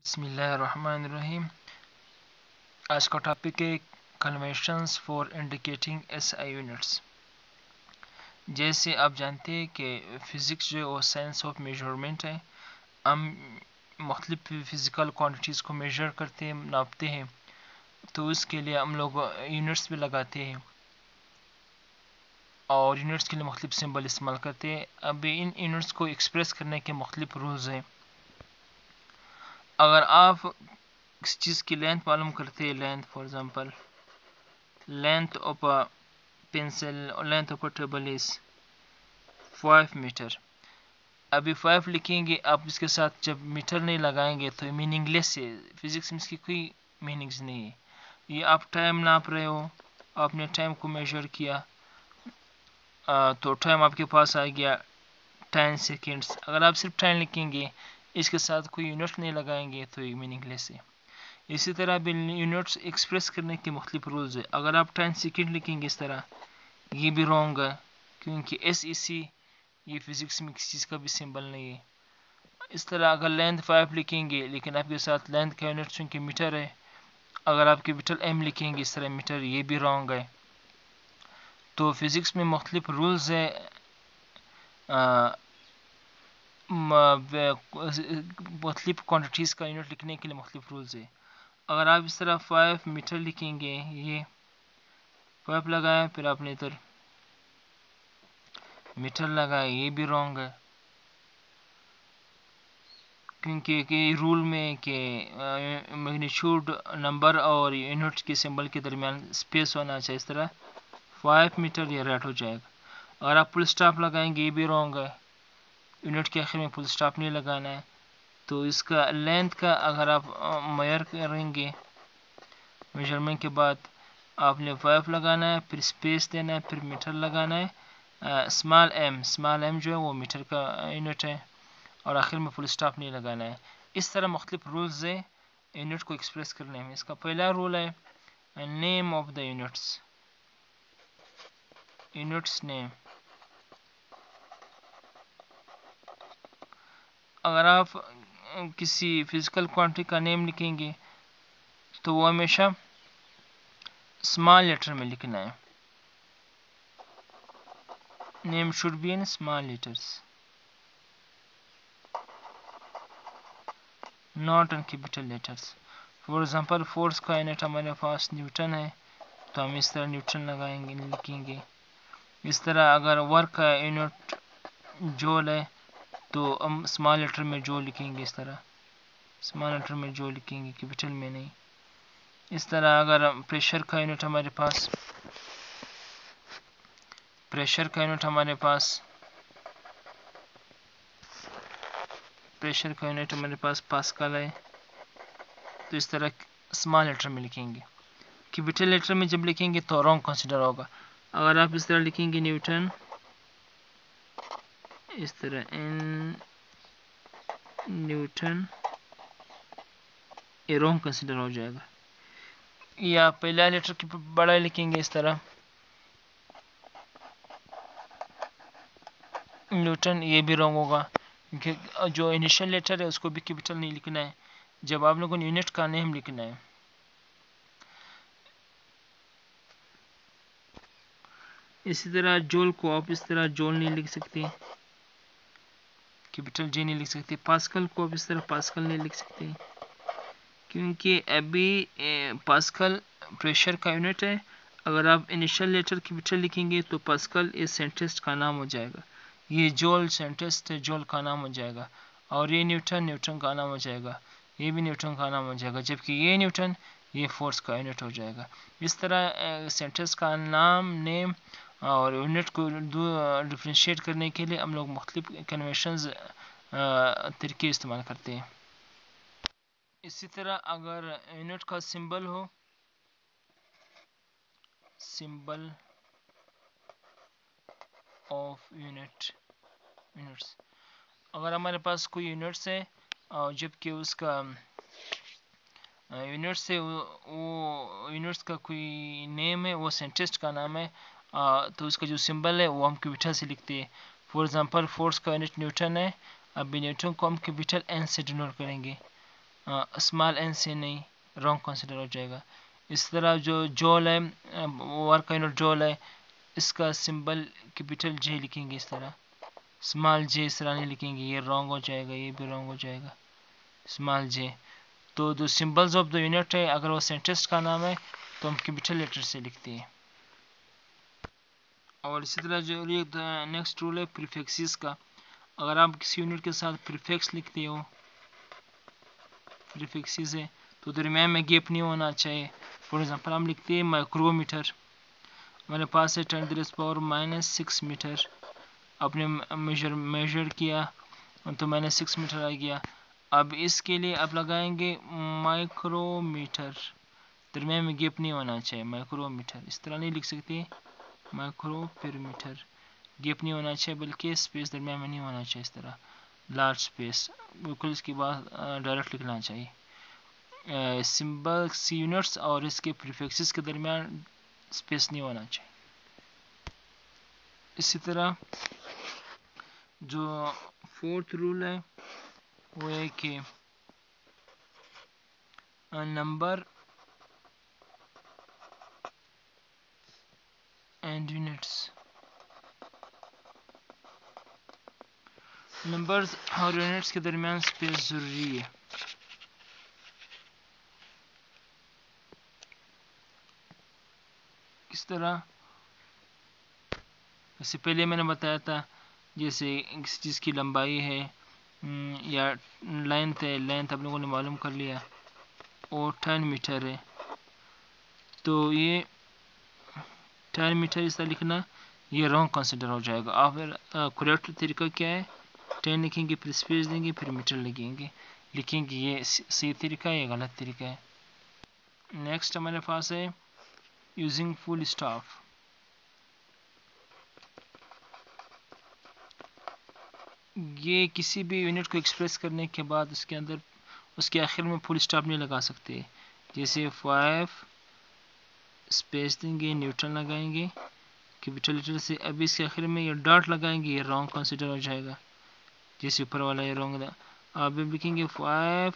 बिस्मिल्लाहिर्रहमानिर्रहीम। आज का टॉपिक है conventions for indicating SI units. जैसे आप जानते हैं कि फ़िज़िक्स जो है वो साइंस ऑफ मेजरमेंट है। हम मुख्तलिफ फ़िज़िकल क्वांटिटीज़ को मेजर करते हैं, नापते हैं, तो इसके लिए हम लोग यूनिट्स भी लगाते हैं और यूनिट्स के लिए मुख्तलिफ सिंबल इस्तेमाल करते हैं। अब इन यूनिट्स को एक्सप्रेस करने के मुख्तलिफ रूल्स हैं। अगर आप किसी चीज़ की लेंथ मालूम करते हैं, length for example length of a pencil or length of a table is 5 metre. अभी 5 लिखेंगे, आप इसके साथ जब मीटर नहीं लगाएंगे तो मीनिंगलेस है। फिजिक्स में इसकी कोई मीनिंग्स नहीं है। ये आप टाइम नाप रहे हो, आपने टाइम को मेजर किया, तो टाइम आपके पास आ गया 10 सेकेंड्स। अगर आप सिर्फ 10 लिखेंगे, इसके साथ कोई यूनिट नहीं लगाएंगे तो ये मीनिंगलेस है। इसी तरह भी यूनिट्स एक्सप्रेस करने के मुख्तलिफ रूल्स है। अगर आप 10 सेकेंड लिखेंगे इस तरह, ये भी रॉन्ग है, क्योंकि SEC ये फिजिक्स में किसी चीज़ का भी सिंबल नहीं है। इस तरह अगर लेंथ 5 लिखेंगे लेकिन आपके साथ लेंथ का यूनिट चूँकि मीटर है, अगर आप कैपिटल M लिखेंगे इस तरह मीटर, ये भी रॉन्ग है। तो फिज़िक्स में मुख्तलिफ रूल्स है, मुख्तलिफ क्वान्टिटीज़ का यूनिट लिखने के लिए मुख्तलिफ रूल्स है। अगर आप इस तरह 5 मीटर लिखेंगे, ये 5 लगाया, फिर आपने इधर मीटर लगाया, ये भी रॉन्ग है, क्योंकि रूल में कि मैग्नीट्यूड नंबर और यूनिट के सिंबल के दरमियान स्पेस होना चाहिए। इस तरह 5 मीटर ये राइट हो जाएगा। अगर आप फुल स्टॉप लगाएंगे, ये भी रॉन्ग है, यूनिट के आखिर में फुल स्टॉप नहीं लगाना है। तो इसका लेंथ का अगर आप मेजर करेंगे, मेजरमेंट के बाद आपने 5 लगाना है, फिर स्पेस देना है, फिर मीटर लगाना है। स्मॉल एम जो है वो मीटर का यूनिट है, और आखिर में फुल स्टॉप नहीं लगाना है। इस तरह मुख्तलिफ रूल्स है यूनिट को एक्सप्रेस करने में। इसका पहला रूल है name of the units, units name. अगर आप किसी फिजिकल क्वांटिटी का नेम लिखेंगे तो वो हमेशा स्मॉल लेटर में लिखना है। Name should be in small letters, not in capital letters. For example force का यूनिट हमारे पास न्यूटन है, तो हम इस तरह न्यूटन लगाएंगे, लिखेंगे। इस तरह अगर वर्क का यूनिट जूल है, तो हम स्मॉल लेटर में जूल लिखेंगे, इस तरह स्मॉल लेटर में जूल लिखेंगे, कैपिटल में नहीं। इस तरह अगर प्रेशर का यूनिट हमारे पास प्रेशर का यूनिट हमारे पास पास्कल है, तो इस तरह स्मॉल लेटर में लिखेंगे। कैपिटल लेटर में जब लिखेंगे तो रॉन्ग कंसिडर होगा। अगर आप इस तरह लिखेंगे न्यूटन, इस तरह इन न्यूटन, ये रॉन्ग कंसिडर हो जाएगा। या पहला लेटर की बड़ा लिखेंगे इस तरह न्यूटन, ये भी रॉन्ग होगा, क्योंकि जो इनिशियल लेटर है उसको भी कैपिटल नहीं लिखना है जब आप लोगों ने यूनिट का नेम लिखना है। इसी तरह जूल को आप इस तरह जूल नहीं लिख सकते, कैपिटल J नहीं लिख सकते। पास्कल को आप इस तरह पास्कल नहीं लिख सकते, क्योंकि अभी पास्कल प्रेशर का यूनिट है। अगर आप इनिशियल लेटर कैपिटल लिखेंगे तो पास्कल इस सेंटेस्ट का नाम हो जाएगा, ये जूल सेंटेस्ट जूल का नाम हो जाएगा, और ये न्यूटन का नाम हो जाएगा, ये भी न्यूटन का नाम हो जाएगा, जबकि ये न्यूटन ये फोर्स का यूनिट हो जाएगा। इस तरह सेंटेंस का नाम, नेम और यूनिट को डिफ्रेंशिएट करने के लिए हम लोग मुख्तलिफ कन्वेंशंस तरीके इस्तेमाल करते हैं। इसी तरह अगर यूनिट का सिंबल हो, सिंबल ऑफ यूनिट्स, अगर हमारे पास कोई यूनिट्स है और जबकि उसका यूनिट्स है, वो यूनिट्स का कोई नेम है, वो सेंटेस्ट का नाम है, तो उसका जो सिंबल है वो हम कैपिटल से लिखते हैं। फॉर एग्जांपल फोर्स का यूनिट न्यूटन है, अब न्यूटन को हम कैपिटल N से डिनोट करेंगे। اسمال این سے نہیں، رانگ کنسیڈر ہو جائے گا. اس طرح جو جول ہے، ورک کا یونٹ جول ہے، اس کا سمبل کیپیٹل جے لکھیں گے اس طرح، اسمال جے اس طرح نہیں لکھیں گے، یہ رانگ ہو جائے گا، یہ بھی رانگ ہو جائے گا، اسمال جے. تو جو سمبلز آف دا یونٹ ہے اگر وہ سائنٹسٹ کا نام ہے تو ہم کیپیٹل لیٹر سے لکھتے ہیں. اور اسی طرح جو نیکسٹ رول ہے پریفکسز کا. اگر آپ کسی یونٹ کے ساتھ پریفکس لکھتے ہو، پریفکسز ہے تو درمیان میں گیپ نہیں ہونا چاہیے. فار ایگزامپل ہم لکھتے ہیں مائکرو میٹر، ہمارے پاس ہے 10⁻⁻6 میٹر، آپ نے میجر کیا تو -6 میٹر آ گیا. اب اس کے لیے آپ لگائیں گے مائکرو میٹر، درمیان میں گیپ نہیں ہونا چاہیے، مائکرو میٹر اس طرح نہیں لکھ سکتے، مائکرو پر میٹر گیپ نہیں ہونا چاہیے، بلکہ اسپیس درمیان میں نہیں ہونا چاہیے، اس طرح لارج اسپیس، بالکل اس کی بات ڈائریکٹ لکھنا چاہیے. سمبلس یونٹس اور اس کے پریفکسز کے درمیان اسپیس نہیں ہونا چاہیے. اسی طرح جو فورتھ رول ہے وہ ہے کہ نمبر اینڈ یونٹس، نمبرز اور یونٹس کے درمیان اسپیس ضروری ہے. کس طرح؟ اس سے پہلے میں نے بتایا تھا جیسے کسی چیز کی لمبائی ہے یا لینتھ ہے، لینتھ آپ لوگوں نے معلوم کر لیا، اور 10 میٹر ہے، تو یہ 10 میٹر اس طرح لکھنا یہ رانگ کنسیڈر ہو جائے گا. آپ کریکٹ طریقہ کیا ہے، 10 لکھیں گے، پھر اسپیس دیں گے، پھر میٹر لکھیں گے، یہ صحیح طریقہ ہے، یہ غلط طریقہ ہے. نیکسٹ ہمارے پاس ہے یوزنگ فل اسٹاپ. یہ کسی بھی یونٹ کو ایکسپریس کرنے کے بعد اس کے اندر اس کے آخر میں فل اسٹاپ نہیں لگا سکتے. جیسے 5 اسپیس دیں گے، نیوٹن لگائیں گے کیپیٹل لیٹر سے، ابھی اس کے آخر میں یہ ڈاٹ لگائیں گے، یہ رانگ کنسیڈر ہو جائے گا، جیسے اوپر والا یہ رانگ. آپ لکھیں گے 5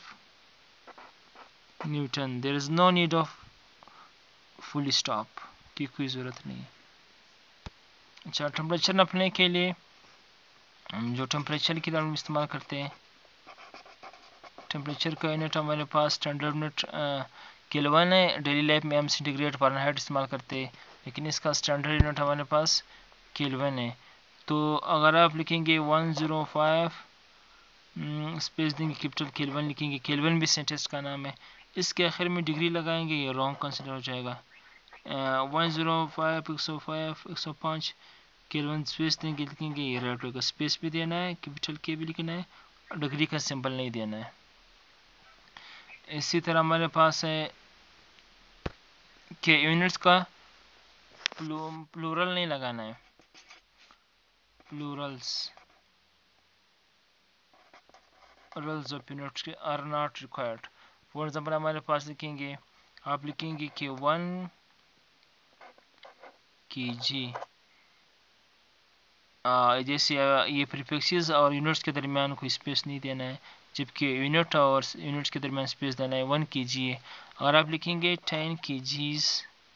newton, there is no need of full stop کی کوئی ضرورت نہیں. اچھا، ٹمپریچر ناپنے کے لیے ہم جو ٹمپریچر کی طرح استعمال کرتے ہیں، ٹمپریچر کا یونٹ ہمارے پاس اسٹینڈرڈ یونٹ کیلون ہے. ڈیلی لائف میں ہم سینٹی گریڈ فارنہائٹ استعمال کرتے ہیں، لیکن اس کا اسٹینڈرڈ یونٹ ہمارے پاس کیلون ہے. تو اگر آپ لکھیں گے 105 اسپیس دیں گے، کیپٹل کیلون لکھیں گے، کیلون بھی سائنٹسٹ کا نام ہے، اس کے آخر میں ڈگری لگائیں گے، یہ رانگ کنسیڈر ہو جائے گا. 105 105 کیلون اسپیس دیں گے، لکھیں گے، یہ رائٹ ہوگا، اسپیس بھی دینا ہے، کیپٹل کے بھی لکھنا ہے، اور ڈگری کا سمبل نہیں دینا ہے. اسی طرح ہمارے پاس ہے کہ یونٹس کا پلورل نہیں لگانا ہے، plurals of units are not required. For example ہمارے پاس لکھیں گے، آپ لکھیں گے کہ 1 kg، جیسے یہ پریفکسز اور یونٹس کے درمیان کوئی اسپیس نہیں دینا ہے، جبکہ یونٹ اور یونٹس کے درمیان اسپیس دینا ہے. 1 kg ہے، اگر آپ لکھیں گے 10 kgs،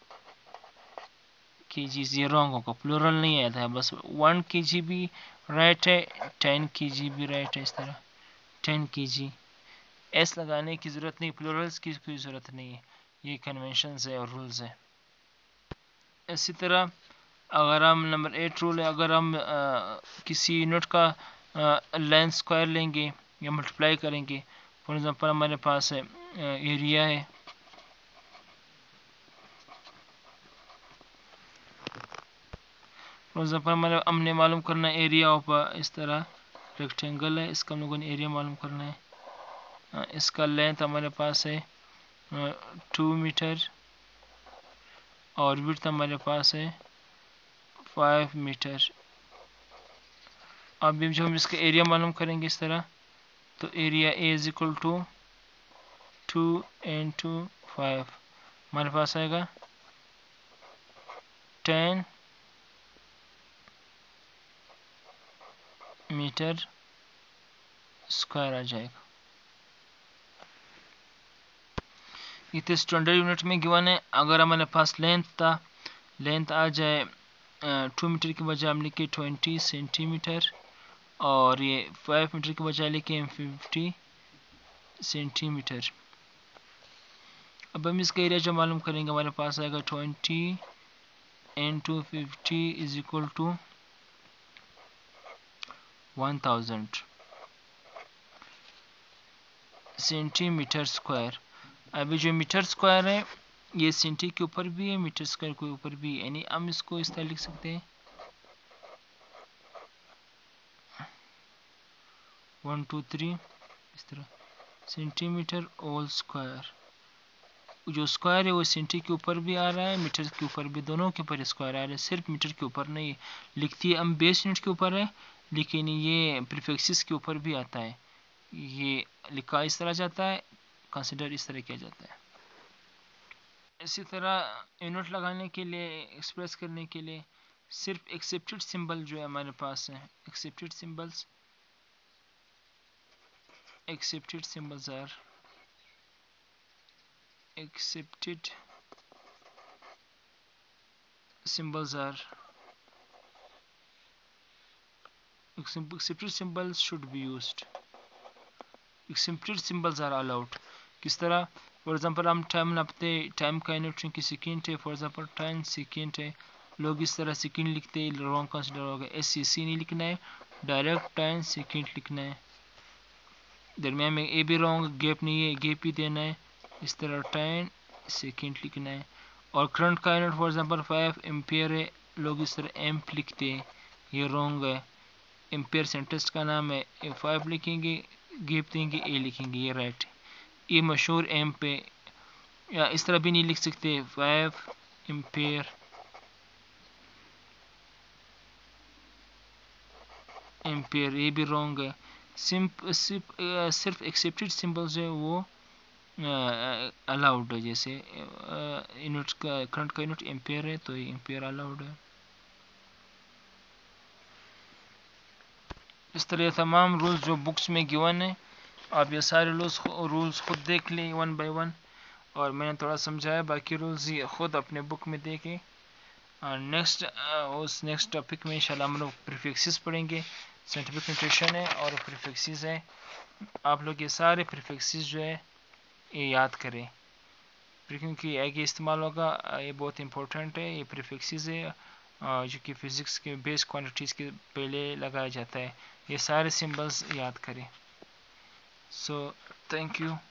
یہ رانگ ہوگا، پلورل نہیں آتا ہے، بس 1 kg بھی رائٹ ہے، 10 kg بھی رائٹ ہے. اس طرح 10 kg ایس لگانے کی ضرورت نہیں، پلورلز کی کوئی ضرورت نہیں ہے، یہ کنونشنز ہے اور رولز ہے. اسی طرح اگر ہم نمبر 8 رول ہے، اگر ہم کسی یونٹ کا لینتھ اسکوائر لیں گے یا ملٹیپلائی کریں گے، فار ایگزامپل ہمارے پاس ہے ایریا ہے، فار ایگزامپل ہم نے معلوم کرنا ہے ایریا آف اس طرح ریکٹینگل ہے، اس کا ہم لوگوں نے ایریا معلوم کرنا ہے. اس کا لینتھ ہمارے پاس ہے 2 میٹر اور وڈتھ ہمارے پاس ہے 5 میٹر. اب جب ہم اس کا ایریا معلوم کریں گے اس طرح، تو area A is equal to 2 into 5، ہمارے پاس آئے گا 10 میٹر اسکوائر آ جائے گا. یہ تو اسٹینڈرڈ یونٹ میں گیون ہے. اگر ہمارے پاس لینتھ تھا, لینتھ آ جائے 2 میٹر کی بجائے ہم لکھیں 20 سینٹی میٹر, اور یہ 5 میٹر کی بجائے لکھیں 50 سینٹی میٹر. اب ہم اس کا ایریا جو معلوم کریں گے, ہمارے پاس آئے گا 20 into 50 is equal to 1000 centimetre square. ابھی جو میٹر اسکوائر ہے یہ سینٹی کے اوپر بھی ہے, میٹر اسکوائر کے اوپر بھی ہے, یعنی ہم اس کو اس طرح لکھ سکتے ہیں 1 2 3 اس طرح سینٹی میٹر all اسکوائر. جو اسکوائر ہے وہ سینٹی کے اوپر بھی آ رہا ہے, میٹر کے اوپر بھی, دونوں کے اوپر اسکوائر آ رہا ہے, صرف میٹر کے اوپر نہیں. لکھتی ہے ہم بیس یونٹ کے اوپر ہے, لیکن یہ پریفکسز کے اوپر بھی آتا ہے. یہ لکھا اس طرح جاتا ہے, کنسیڈر اس طرح کیا جاتا ہے. اسی طرح یونٹ لگانے کے لیے, ایکسپریس کرنے کے لیے صرف ایکسیپٹڈ سمبل جو ہے ہمارے پاس ہے, accepted symbols are accepted symbols should be used. Accepted symbols are allowed. کس طرح؟ فار ایگزامپل ہم ٹائم ناپتے, ٹائم کا یونٹ کی سیکنڈ ہے, فار ایگزامپل 10 سیکنڈ ہے, لوگ اس طرح سیکنڈ لکھتے, رانگ کنسیڈر ہوگا. SCC نہیں لکھنا ہے, ڈائریکٹ 10 سیکنڈ لکھنا ہے. درمیان میں اے بھی رانگ, گیپ نہیں ہے, گیپ ہی دینا ہے, اس طرح 10 سیکنڈ لکھنا ہے. اور کرنٹ کا یونٹ فار ایگزامپل 5 ایمپیئر ہے, لوگ اس طرح ایمپ لکھتے ہیں, یہ رانگ ہے. ایمپیئر سینٹسٹ کا نام ہے, 5 لکھیں گے, گیپ دیں گے, اے لکھیں گے, یہ رائٹ. یہ مشہور ایمپ ہے, یا اس طرح بھی نہیں لکھ سکتے 5 ایمپیئر, یہ بھی رانگ ہے. صرف ایکسیپٹڈ سمبلز ہے وہ الاؤڈ ہے. جیسے یونٹ کا, کرنٹ کا یونٹ ایمپیئر ہے تو یہ ایمپیئر الاؤڈ ہے. اس طرح یہ تمام رولز جو بکس میں گیون ہیں, آپ یہ سارے رولز خود دیکھ لیں 1 by 1, اور میں نے تھوڑا سمجھایا, باقی رولز یہ خود اپنے بک میں دیکھیں. نیکسٹ ٹاپک میں انشاءاللہ ہم لوگ پریفکسز پڑھیں گے. سائنٹیفک نوٹیشن ہے اور پریفکسز ہے. آپ لوگ یہ سارے پریفکسز جو ہے یہ یاد کریں, کیونکہ آگے استعمال ہوگا. یہ بہت امپورٹنٹ ہے, یہ پریفکسز ہے جو کہ فزکس کے بیس کوانٹیٹیز کے پہلے لگایا جاتا ہے. یہ سارے سمبلز یاد کریں. So thank you.